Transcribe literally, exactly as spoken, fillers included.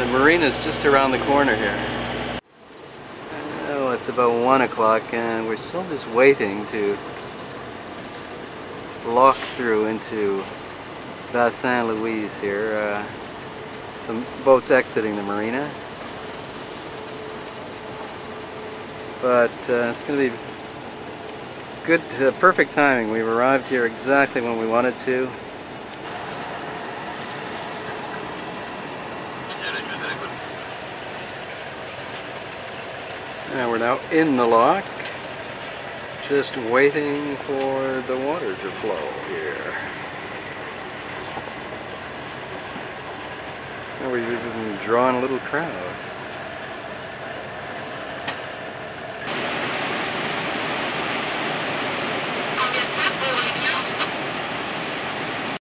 the marina's just around the corner here. Oh, it's about one o'clock and we're still just waiting to lock through into Bassin, Louise here. Uh, some boats exiting the marina. But uh, it's going to be good, uh, perfect timing. We've arrived here exactly when we wanted to. And we're now in the lock, just waiting for the water to flow here. And we've even drawn a little crowd.